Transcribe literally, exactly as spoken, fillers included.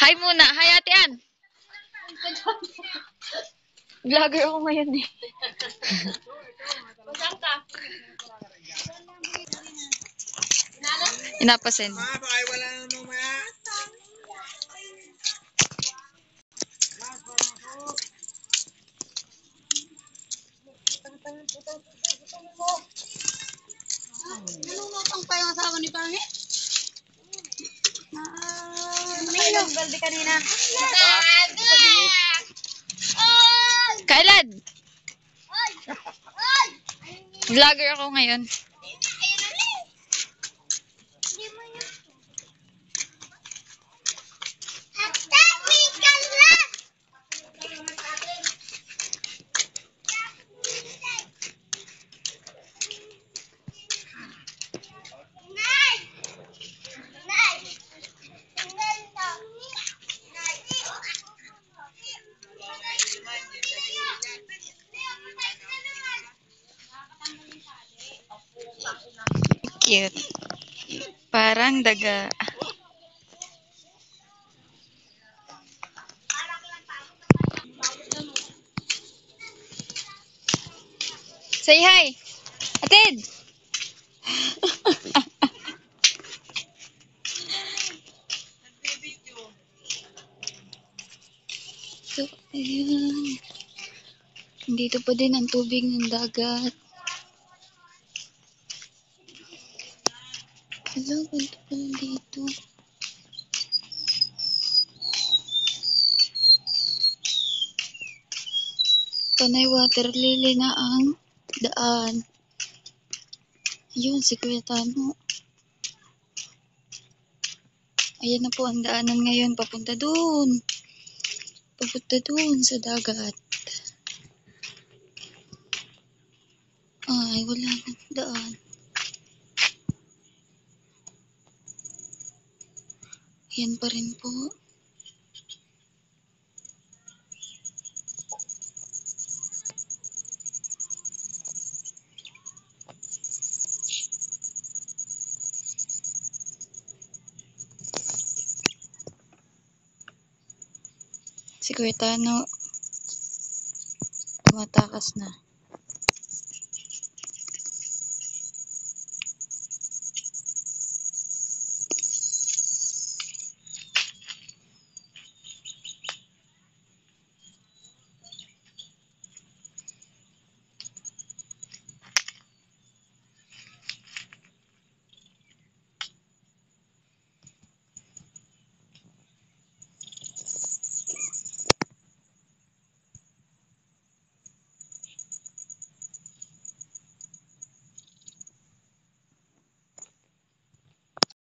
Hi muna. Hi, Ate Ann. Vlogger ako ngayon eh. Inapasin. Nalulutang pa yung asawa ni Pangit. May balde kanina. Kailan? Vlogger ako ngayon. Cute. Parang daga. Say hi. Atid. So, ayun. Dito pa din ang tubig ng dagat. Hello, ganito pa dito. Panay water lily na ang daan. Ayun, si Kuya Tano. Ayan na po ang daanan ngayon. Papunta dun. Papunta dun sa dagat. Ay, wala na daan. Yan pa rin po. Si Kuya Tano tumatakas na.